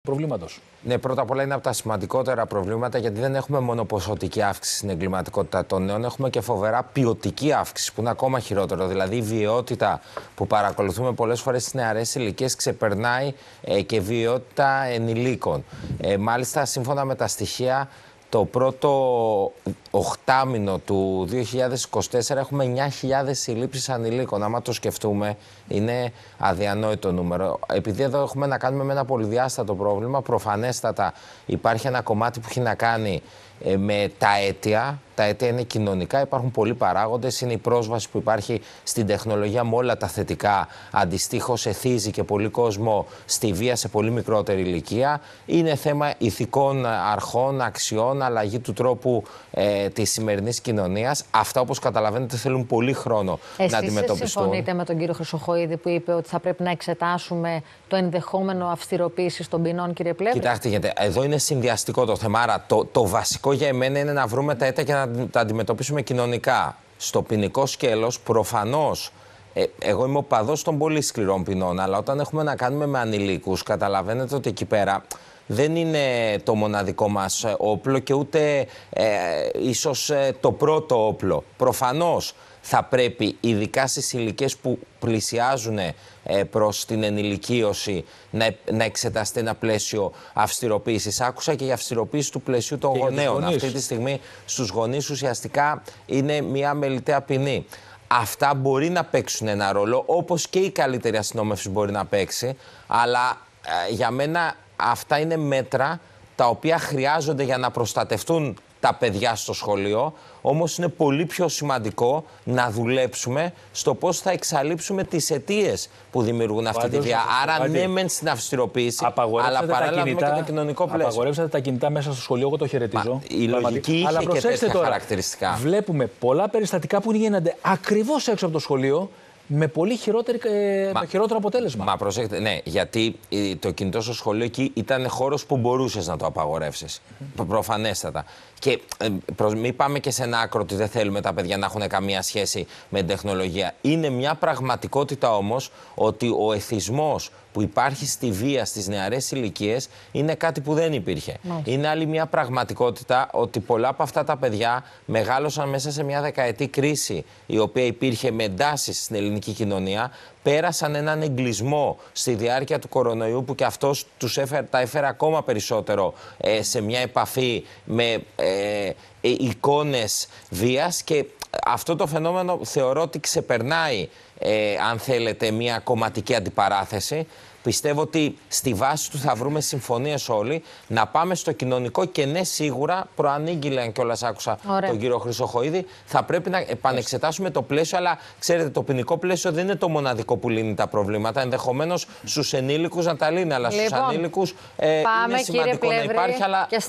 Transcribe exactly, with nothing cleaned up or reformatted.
προβλήματος. Ναι, πρώτα απ' όλα είναι από τα σημαντικότερα προβλήματα, γιατί δεν έχουμε μόνο ποσοτική αύξηση στην εγκληματικότητα των νέων, έχουμε και φοβερά ποιοτική αύξηση, που είναι ακόμα χειρότερο. Δηλαδή, η βιαιότητα που παρακολουθούμε πολλές φορές στις νεαρές ηλικίες ξεπερνάει ε, και βιαιότητα ενηλίκων. Ε, μάλιστα, σύμφωνα με τα στοιχεία, το πρώτο οχτάμηνο του δύο χιλιάδες είκοσι τέσσερα έχουμε εννιά χιλιάδες συλλήψεις ανηλίκων. Άμα το σκεφτούμε, είναι αδιανόητο νούμερο. Επειδή εδώ έχουμε να κάνουμε με ένα πολυδιάστατο πρόβλημα, προφανέστατα υπάρχει ένα κομμάτι που έχει να κάνει ε, με τα αίτια. Τα αίτια είναι κοινωνικά, υπάρχουν πολλοί παράγοντες. Είναι η πρόσβαση που υπάρχει στην τεχνολογία με όλα τα θετικά. Αντιστοίχως, εθίζει και πολύ κόσμο στη βία σε πολύ μικρότερη ηλικία. Είναι θέμα ηθικών αρχών, αξιών, αλλαγή του τρόπου ε, της σημερινής κοινωνίας. Αυτά, όπως καταλαβαίνετε, θέλουν πολύ χρόνο Εσείς να αντιμετωπιστούν. Εσείς συμφωνείτε με τον κύριο Χρυσοχοΐδη που είπε ότι θα πρέπει να εξετάσουμε το ενδεχόμενο αυστηροποίησης των ποινών, κύριε Πλεύρη? Κοιτάξτε, γιατί εδώ είναι συνδυαστικό το θέμα. Άρα, το, το βασικό για εμένα είναι να βρούμε τα αίτια και να τα αντιμετωπίσουμε κοινωνικά. Στο ποινικό σκέλος, προφανώς, ε, εγώ είμαι οπαδός των πολύ σκληρών ποινών, αλλά όταν έχουμε να κάνουμε με ανηλίκους, καταλαβαίνετε ότι εκεί πέρα δεν είναι το μοναδικό μας όπλο και ούτε ε, ίσως ε, το πρώτο όπλο. Προφανώς θα πρέπει, ειδικά στις ηλικίες που πλησιάζουν ε, προς την ενηλικίωση, να, να εξεταστεί ένα πλαίσιο αυστηροποίησης. Άκουσα και η αυστηροποίηση του πλαισίου των γονέων. Αυτή τη στιγμή στους γονείς ουσιαστικά είναι μια μελιτέα ποινή. Αυτά μπορεί να παίξουν ένα ρόλο, όπως και η καλύτερη αστυνόμευση μπορεί να παίξει, αλλά ε, για μένα αυτά είναι μέτρα τα οποία χρειάζονται για να προστατευτούν τα παιδιά στο σχολείο, όμως είναι πολύ πιο σημαντικό να δουλέψουμε στο πώς θα εξαλείψουμε τις αιτίες που δημιουργούν αυτή τη βία. Άρα, ναι, μεν στην αυστηροποίηση, αλλά παράλληλα με και το κοινωνικό πλαίσιο. Απαγορεύσατε τα κινητά μέσα στο σχολείο, εγώ το χαιρετίζω. Μα, η λογική είχε αλλά και τέτοια τώρα, χαρακτηριστικά. Βλέπουμε πολλά περιστατικά που γίνονται ακριβώς έξω από το σχολείο, με πολύ χειρότερη, ε, Μα, με χειρότερο αποτέλεσμα. Μα προσέξτε, ναι, γιατί το κινητό στο σχολείο εκεί ήταν χώρος που μπορούσες να το απαγορεύσεις. Mm-hmm. Προφανέστατα. Και ε, προς, μην πάμε και σε ένα άκρο ότι δεν θέλουμε τα παιδιά να έχουν καμία σχέση με την τεχνολογία. Είναι μια πραγματικότητα όμως ότι ο εθισμός που υπάρχει στη βία στις νεαρές ηλικίες είναι κάτι που δεν υπήρχε. Mm. Είναι άλλη μια πραγματικότητα ότι πολλά από αυτά τα παιδιά μεγάλωσαν μέσα σε μια δεκαετή κρίση η οποία υπήρχε με εντάσεις στην ελληνική κοινωνία, πέρασαν έναν εγκλισμό στη διάρκεια του κορονοϊού που και αυτός τους έφερε, τα έφερε ακόμα περισσότερο ε, σε μια επαφή με ε, ε, εικόνες βίας, και αυτό το φαινόμενο θεωρώ ότι ξεπερνάει, ε, αν θέλετε, μια κομματική αντιπαράθεση. Πιστεύω ότι στη βάση του θα βρούμε συμφωνίες όλοι, να πάμε στο κοινωνικό, και ναι, σίγουρα προανήγγειλαν κιόλας, άκουσα Ωραία. τον κύριο Χρυσοχοΐδη, θα πρέπει να επανεξετάσουμε το πλαίσιο, αλλά ξέρετε, το ποινικό πλαίσιο δεν είναι το μοναδικό που λύνει τα προβλήματα. Ενδεχομένως στους ενήλικους να τα λύνει, αλλά λοιπόν, στους ανήλικους ε, είναι σημαντικό να υπάρχει. Αλλά